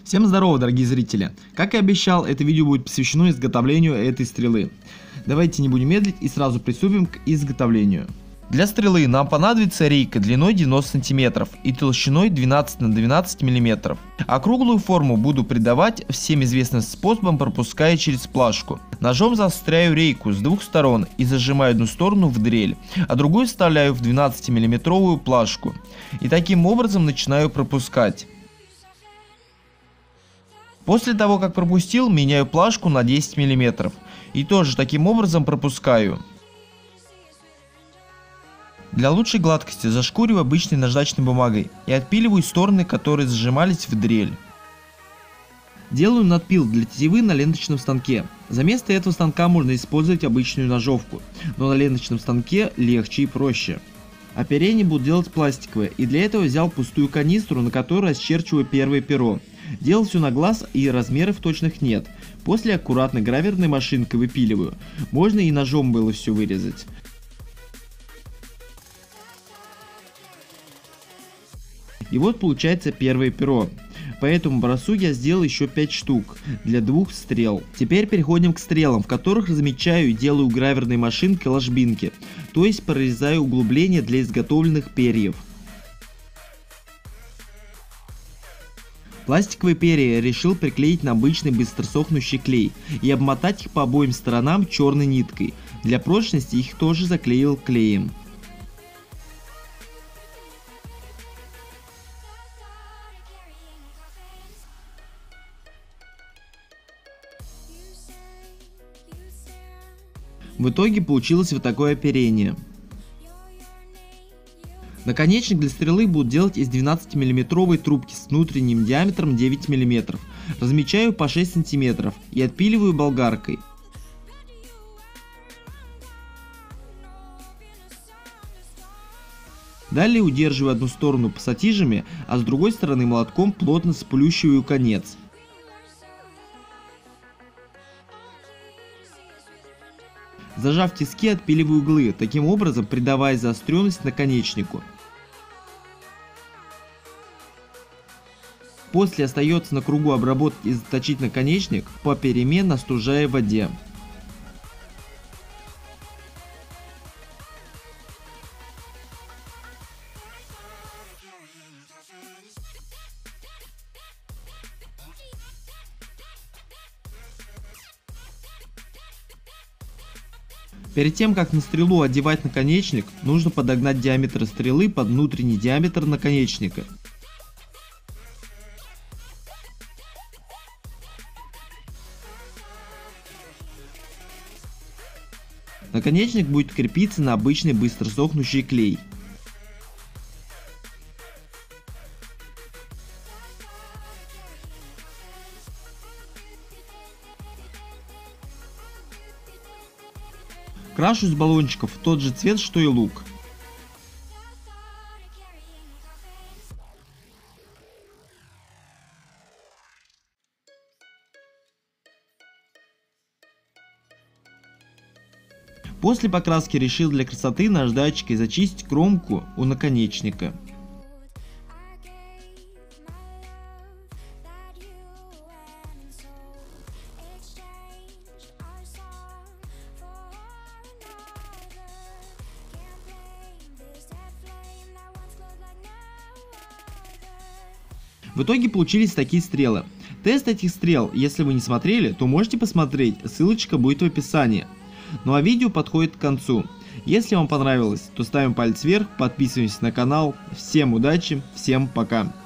Всем здорово, дорогие зрители! Как и обещал, это видео будет посвящено изготовлению этой стрелы. Давайте не будем медлить и сразу приступим к изготовлению. Для стрелы нам понадобится рейка длиной 90 см и толщиной 12 на 12 мм. Округлую форму буду придавать всем известным способом, пропуская через плашку. Ножом заостряю рейку с двух сторон и зажимаю одну сторону в дрель, а другую вставляю в 12 мм плашку. И таким образом начинаю пропускать. После того, как пропустил, меняю плашку на 10 мм и тоже таким образом пропускаю. Для лучшей гладкости зашкуриваю обычной наждачной бумагой и отпиливаю стороны, которые зажимались в дрель. Делаю надпил для тетивы на ленточном станке. За место этого станка можно использовать обычную ножовку, но на ленточном станке легче и проще. Оперение буду делать пластиковое, и для этого взял пустую канистру, на которой расчерчиваю первое перо. Делал все на глаз, и размеров точных нет. После аккуратно граверной машинкой выпиливаю. Можно и ножом было все вырезать. И вот получается первое перо. По этому образцу я сделал еще 5 штук для двух стрел. Теперь переходим к стрелам, в которых размечаю и делаю граверной машинкой ложбинки, то есть прорезаю углубления для изготовленных перьев. Пластиковые перья я решил приклеить на обычный быстросохнущий клей и обмотать их по обоим сторонам черной ниткой. Для прочности их тоже заклеил клеем. В итоге получилось вот такое оперение. Наконечник для стрелы буду делать из 12 мм трубки с внутренним диаметром 9 мм. Размечаю по 6 см и отпиливаю болгаркой. Далее удерживаю одну сторону пассатижами, а с другой стороны молотком плотно сплющиваю конец. Зажав тиски, отпиливаю углы, таким образом придавая заостренность наконечнику. После остается на кругу обработать и заточить наконечник, попеременно остужая в воде. Перед тем, как на стрелу одевать наконечник, нужно подогнать диаметр стрелы под внутренний диаметр наконечника. Наконечник будет крепиться на обычный быстросохнущий клей. Крашу из баллончиков в тот же цвет, что и лук. После покраски решил для красоты наждачкой зачистить кромку у наконечника. В итоге получились такие стрелы. Тест этих стрел, если вы не смотрели, то можете посмотреть, ссылочка будет в описании. Ну а видео подходит к концу. Если вам понравилось, то ставим палец вверх, подписываемся на канал. Всем удачи, всем пока.